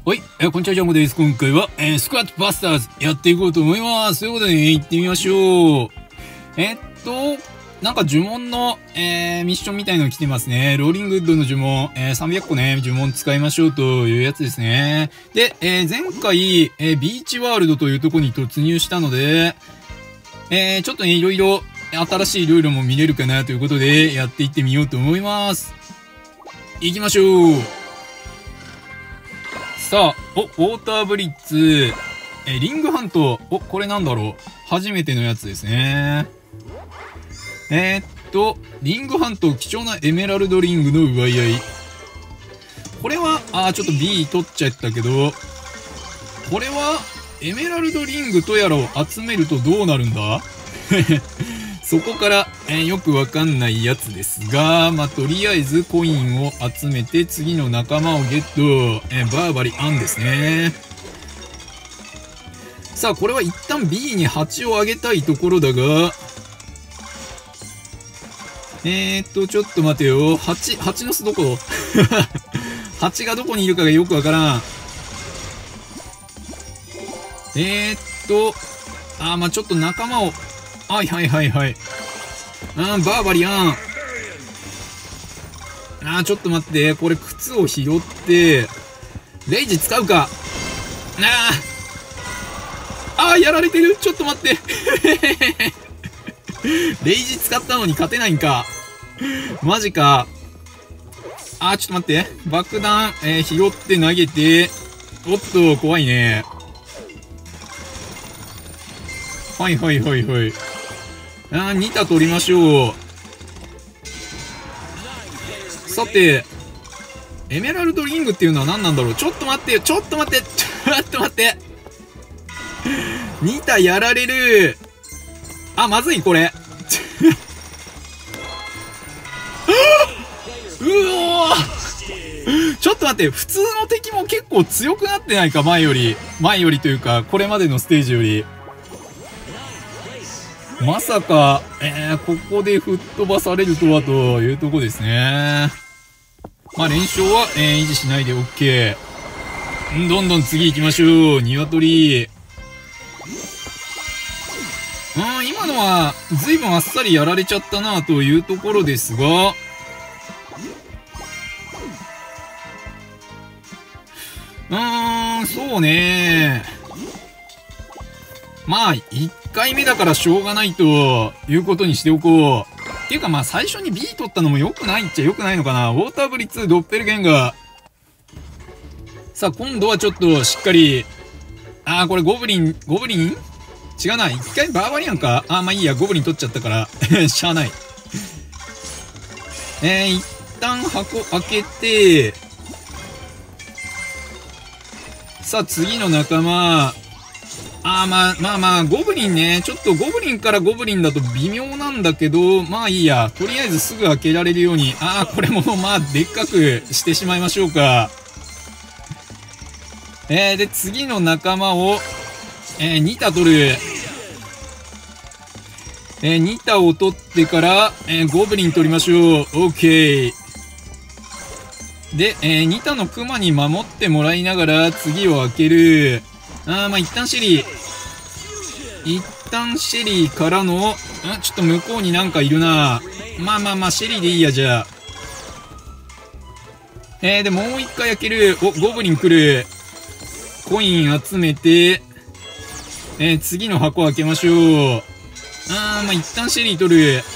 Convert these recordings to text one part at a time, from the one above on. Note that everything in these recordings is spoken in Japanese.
はい、こんにちは、ジャンボです。今回は、スクワットバスターズやっていこうと思います。ということでね、行ってみましょう。なんか呪文の、ミッションみたいの来てますね。ローリングウッドの呪文、300個ね、呪文使いましょうというやつですね。で、前回、ビーチワールドというところに突入したので、ちょっとね、いろいろ新しいルールも見れるかなということで、やっていってみようと思います。行きましょう。さあ、ウォーターブリッツ、リングハント、これなんだろう。初めてのやつですね。リングハント、貴重なエメラルドリングの奪い合い。これは、ちょっと B 取っちゃったけど、これは、エメラルドリングとやらを集めるとどうなるんだそこから、よくわかんないやつですが、とりあえずコインを集めて次の仲間をゲット。バーバリアンですね。さあ、これは一旦 B に8をあげたいところだが、ちょっと待てよ。8の巣どこ8がどこにいるかがよくわからん。ちょっと仲間を、はい。バーバリアン。ちょっと待って。これ靴を拾って、レイジ使うか。やられてる。ちょっと待って。レイジ使ったのに勝てないんか。マジか。ちょっと待って。爆弾、拾って投げて。おっと、怖いね。はい。2打取りましょう。さて、エメラルドリングっていうのは何なんだろう。ちょっと待って。2打やられる。まずい、これ。うおーちょっと待って、普通の敵も結構強くなってないか、前よりというか、これまでのステージより。まさか、ここで吹っ飛ばされるとはというとこですね。連勝は、維持しないで OK。どんどん次行きましょう。鶏。今のは、随分あっさりやられちゃったなというところですが、そうね。1回目だからしょうがないということにしておこう。っていうか最初に B 取ったのも良くないっちゃ良くないのかな。ウォーターブリッツ、ドッペルゲンガー。さあ、今度はちょっとしっかり。これゴブリン違うな。一回バーバリアンか。いいや、ゴブリン取っちゃったから。しゃあない。一旦箱開けて、さあ、次の仲間。ゴブリンね。ちょっとゴブリンからゴブリンだと微妙なんだけど、いいや。とりあえずすぐ開けられるように。これもでっかくしてしまいましょうか。で、次の仲間を、2打取る。2打を取ってから、ゴブリン取りましょう。OK。で、2打のクマに守ってもらいながら次を開ける。一旦シェリーからの、ちょっと向こうになんかいるな。シェリーでいいや、じゃあ。で、もう一回開ける。ゴブリン来る。コイン集めて、次の箱開けましょう。一旦シェリー取る。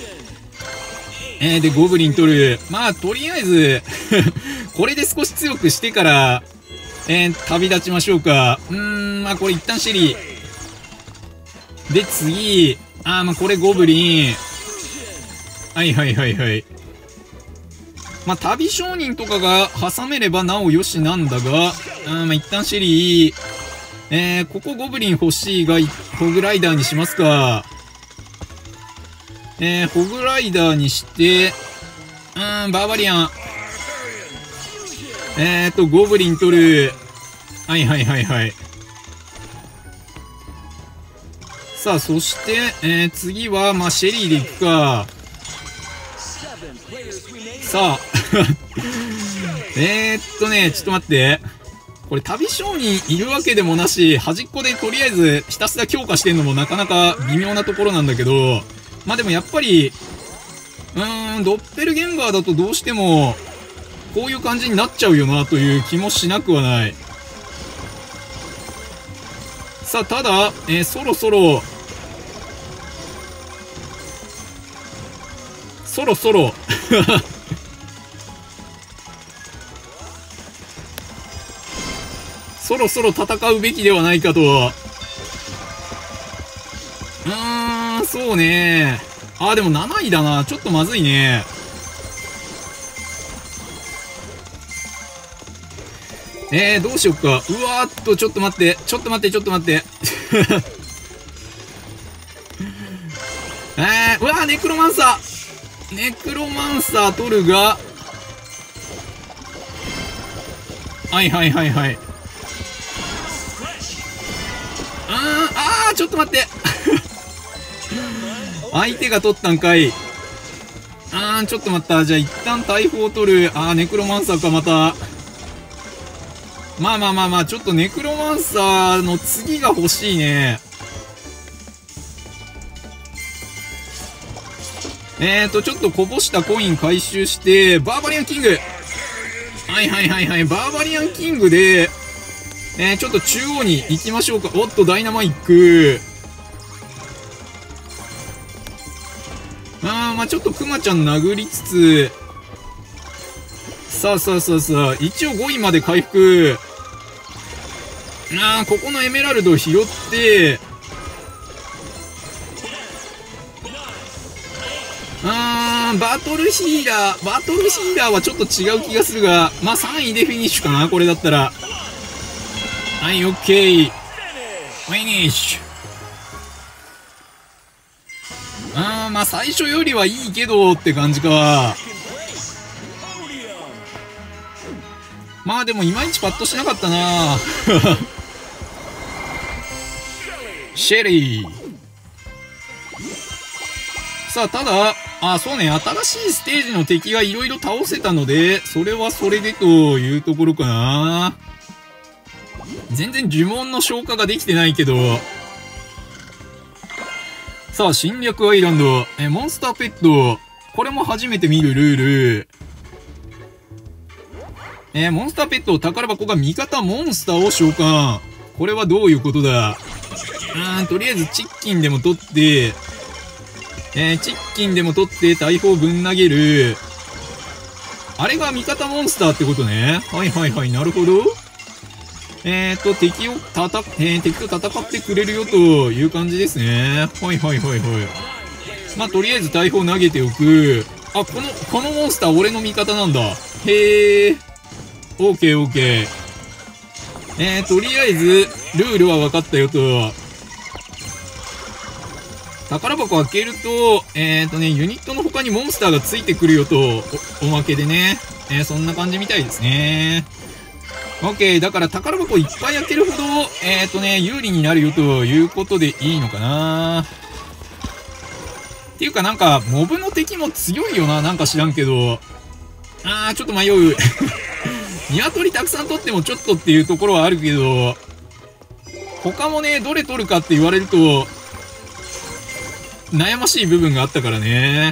で、ゴブリン取る。とりあえず、これで少し強くしてから、旅立ちましょうか。これ一旦シェリー。で、次、これゴブリン。はい。旅商人とかが挟めればなおよしなんだが、一旦シェリー。ここゴブリン欲しいが、ホグライダーにしますか。ホグライダーにして、バーバリアン。ゴブリン取る。はい。さあ、そして、次は、シェリーでいくか。さあ。ちょっと待って。 これ旅商人いるわけでもなし、端っこでとりあえずひたすら強化してんのもなかなか微妙なところなんだけど、まあでもやっぱり、ドッペルゲンガーだとどうしても、こういう感じになっちゃうよなという気もしなくはない。さあ、ただ、そろそろ、そろそろ戦うべきではないかと。そうね。あ、でも7位だな。ちょっとまずいね。どうしよっか。うわーっと、ちょっと待って。うわー、ネクロマンサー取るが、はい。ちょっと待って。相手が取ったんかい。ちょっと待った。じゃあ一旦大砲を取る。ネクロマンサーか、また。まあ、ちょっとネクロマンサーの次が欲しいね。ちょっとこぼしたコイン回収して、バーバリアンキング。はい。バーバリアンキングで、ちょっと中央に行きましょうか。おっと、ダイナマイク。まあちょっとクマちゃん殴りつつ、さあ、一応5位まで回復。ここのエメラルドを拾って、バトルヒーラーはちょっと違う気がするが、まあ3位でフィニッシュかな、これだったら。はい、オッケー。フィニッシュ。まあ最初よりはいいけどって感じか。まあでもいまいちパッとしなかったなシェリー。さあ、ただ、そうね、新しいステージの敵がいろいろ倒せたので、それはそれでというところかな。全然呪文の消化ができてないけど。さあ、侵略アイランド、モンスターペット。これも初めて見るルール。モンスターペット、宝箱が味方モンスターを召喚。これはどういうことだ。とりあえずチッキンでも取って、大砲ぶん投げる。あれが味方モンスターってことね。はい、なるほど。敵と戦ってくれるよという感じですね。はい。まあ、とりあえず大砲投げておく。このモンスター俺の味方なんだ。へー。オーケー。とりあえず、ルールは分かったよと。宝箱開けると、ユニットの他にモンスターがついてくるよと、おまけでね。そんな感じみたいですね。OK。だから宝箱いっぱい開けるほど、有利になるよということでいいのかな。っていうかなんか、モブの敵も強いよな。なんか知らんけど。ちょっと迷う。鶏たくさん取ってもちょっとっていうところはあるけど、他もね、どれ取るかって言われると、悩ましい部分があったからね。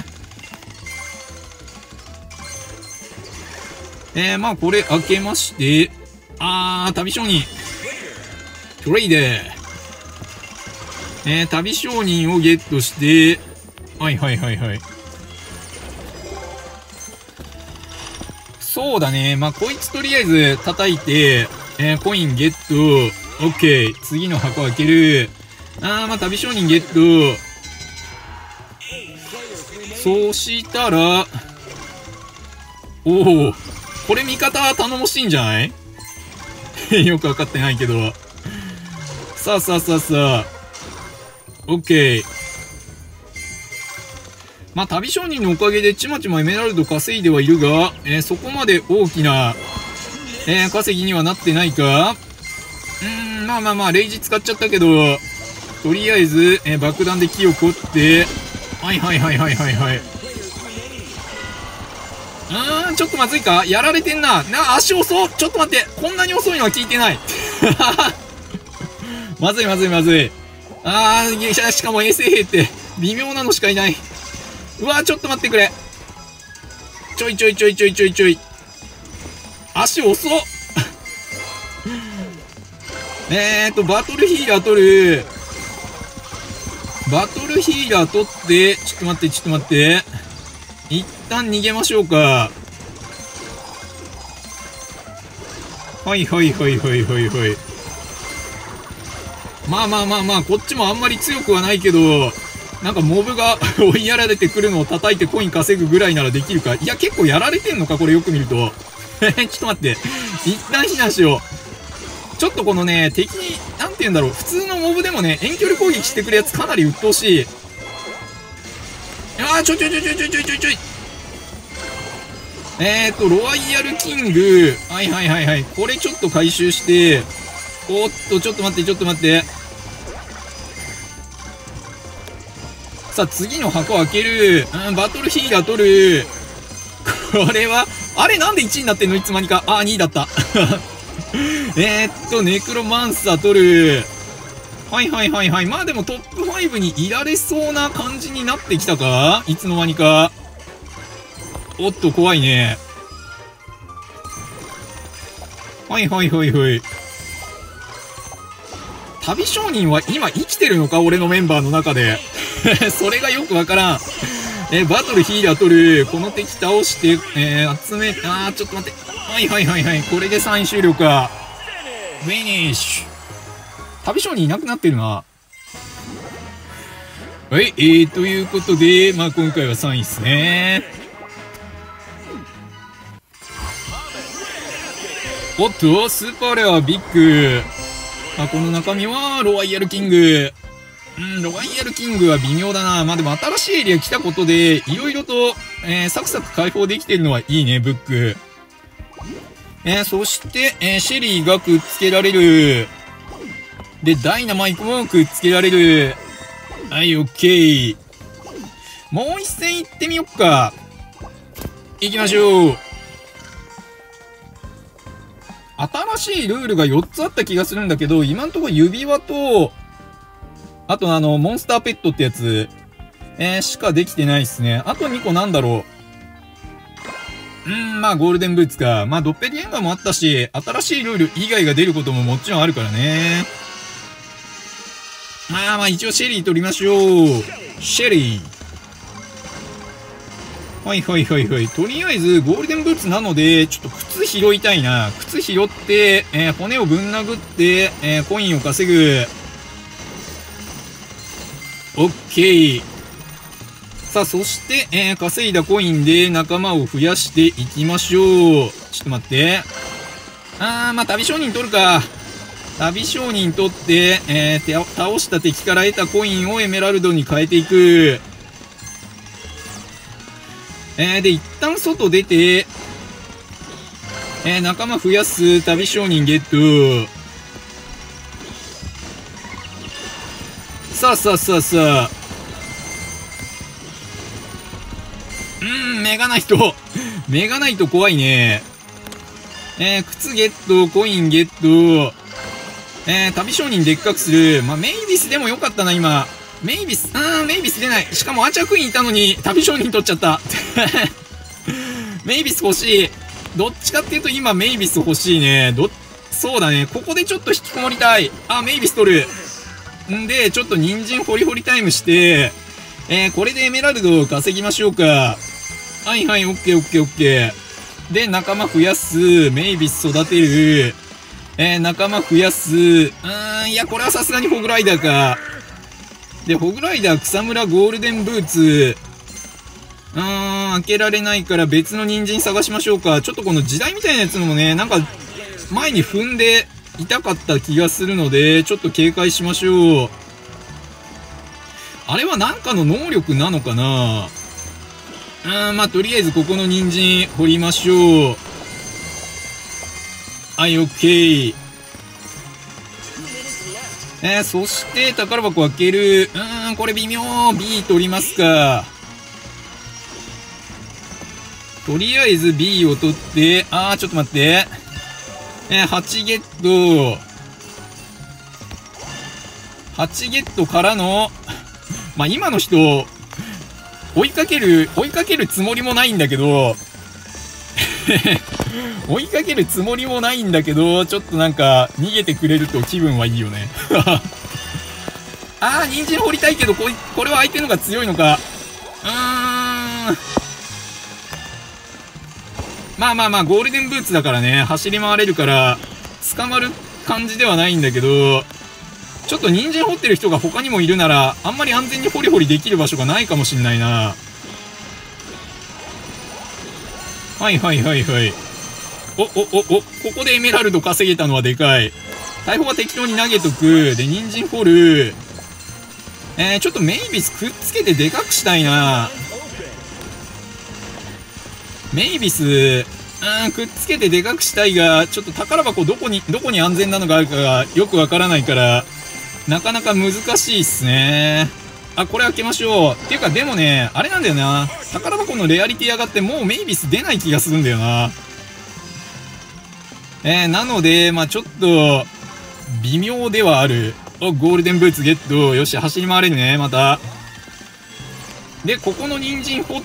まあこれ開けまして、旅商人。トレイデー。旅商人をゲットして、はい。そうだね。まあこいつとりあえず叩いて、コインゲット。オッケー。次の箱開ける。まあ旅商人ゲット。そうしたら、これ味方頼もしいんじゃないよくわかってないけど。さあ。オッケー。まあ、旅商人のおかげでちまちまエメラルド稼いではいるが、そこまで大きな、稼ぎにはなってないか。まあ、レイジ使っちゃったけど、とりあえず、爆弾で木を凝って、はい。 ちょっとまずいか、やられてんな。足遅っ。ちょっと待って。こんなに遅いのは聞いてない。まずいまずいまずい。しかも衛生兵って微妙なのしかいない。うわ、ちょっと待ってくれ。ちょい。足遅っ。バトルヒーラー取る。バトルヒーラー取って、ちょっと待って。一旦逃げましょうか。はい。まあ、こっちもあんまり強くはないけど、なんかモブが追いやられてくるのを叩いてコイン稼ぐぐらいならできるか。いや、結構やられてんのか、これよく見ると。ちょっと待って。一旦避難しよう。ちょっとこのね、敵に、なんて言うんだろう。普通のモブでもね、遠距離攻撃してくるやつかなり鬱陶しい。ちょい。ロワイヤルキング。はい。これちょっと回収して、おっと、ちょっと待って。さあ、次の箱開ける。バトルヒーラー取る。これは、あれなんで1位になってんのいつまにか。2位だった。ネクロマンサー取る。はい。まあでもトップ5にいられそうな感じになってきたかいつの間にか。おっと、怖いね。はい。旅商人は今生きてるのか俺のメンバーの中で。それがよくわからん。バトルヒーラー取る。この敵倒して、集め、ちょっと待って。はい。これで3位終了か。フィニッシュ。旅商人いなくなってるな。はい、ということで、まあ今回は3位ですね。おっと、スーパーレアビッグ。この中身は、ロワイヤルキング。ロワイヤルキングは微妙だな。まあでも新しいエリア来たことで、いろいろと、サクサク解放できてるのはいいね、ブック。そして、シェリーがくっつけられる。で、ダイナマイトもくっつけられる。はい、オッケー。もう一戦行ってみよっか。行きましょう。新しいルールが4つあった気がするんだけど、今んとこ指輪と、あとモンスターペットってやつ、しかできてないっすね。あと2個なんだろう。まあゴールデンブーツか。まあドッペルゲンガーもあったし、新しいルール以外が出ることももちろんあるからね。まあ一応シェリー取りましょう。シェリー。はい。とりあえず、ゴールデンブーツなので、ちょっと靴拾いたいな。靴拾って、骨をぶん殴って、コインを稼ぐ。オッケー。さあ、そして、稼いだコインで仲間を増やしていきましょう。ちょっと待って。まあ、旅商人取るか。旅商人取って、倒した敵から得たコインをエメラルドに変えていく。で、一旦外出て、仲間増やす旅商人ゲット。さあ。メガナイト。メガナイト怖いね。靴ゲット、コインゲット。旅商人でっかくする。まあ、メイビスでもよかったな、今。メイビス出ない。しかもアーチャークイーンいたのに、旅商人取っちゃった。メイビス欲しい。どっちかっていうと今メイビス欲しいね。そうだね。ここでちょっと引きこもりたい。メイビス取る。んで、ちょっと人参ホリホリタイムして、これでエメラルドを稼ぎましょうか。はい、オッケー。で、仲間増やす。メイビス育てる。仲間増やす。いや、これはさすがにホグライダーか。で、ホグライダー草むらゴールデンブーツ。開けられないから別の人参探しましょうか。ちょっとこの時代みたいなやつのもね、なんか、前に踏んで痛かった気がするので、ちょっと警戒しましょう。あれはなんかの能力なのかな。まあ、とりあえずここの人参掘りましょう。はい、オッケー。そして宝箱開ける。これ微妙。B 取りますか。 とりあえず B を取って、ちょっと待って。8ゲット。8ゲットからの、まあ、今の人、追いかけるつもりもないんだけど、追いかけるつもりもないんだけど、ちょっとなんか、逃げてくれると気分はいいよね。人参掘りたいけど、これは相手のが強いのか。まあ、ゴールデンブーツだからね、走り回れるから、捕まる感じではないんだけど、ちょっと人参掘ってる人が他にもいるなら、あんまり安全にホリホリできる場所がないかもしんないな。はい。ここでエメラルド稼げたのはでかい。大砲は適当に投げとく。で、人参掘る。ちょっとメイビスくっつけてでかくしたいな。メイビス、くっつけてでかくしたいが、ちょっと宝箱どこに安全なのがあるかがよくわからないから、なかなか難しいっすね。これ開けましょう。っていうか、でもね、あれなんだよな。宝箱のレアリティ上がってもうメイビス出ない気がするんだよな。なので、まあちょっと、微妙ではある。ゴールデンブーツゲット。よし、走り回れるね、また。で、ここの人参掘って、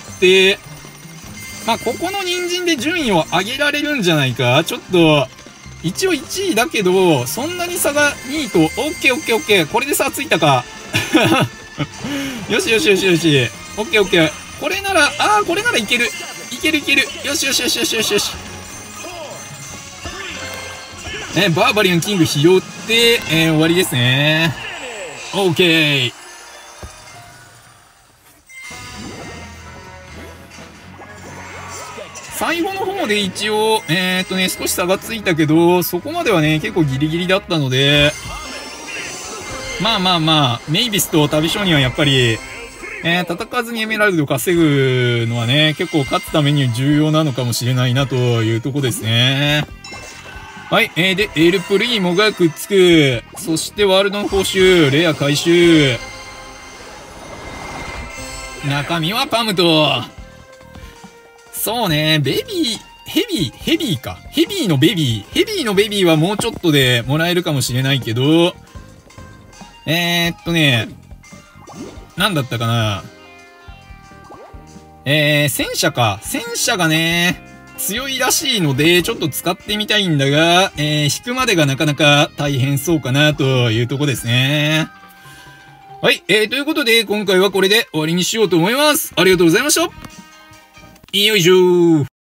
まあここの人参で順位を上げられるんじゃないか。ちょっと、一応1位だけど、そんなに差が2位と、オッケー。これで差ついたか。よし。オッケー。これならいける。よし。バーバリアンキング拾って、終わりですね。オッケー。最後の方で一応、少し差がついたけど、そこまではね、結構ギリギリだったので、まあ、メイビスと旅商人はやっぱり、戦わずにエメラルド稼ぐのはね、結構勝つために重要なのかもしれないなというとこですね。はい、で、エルプリーモがくっつく。そしてワールドの報酬、レア回収。中身はパムと。そうね、ヘビーのベビーはもうちょっとでもらえるかもしれないけど、なんだったかな。戦車がね、強いらしいので、ちょっと使ってみたいんだが、引くまでがなかなか大変そうかなというとこですね。はい、ということで、今回はこれで終わりにしようと思います。ありがとうございました。よいしょー。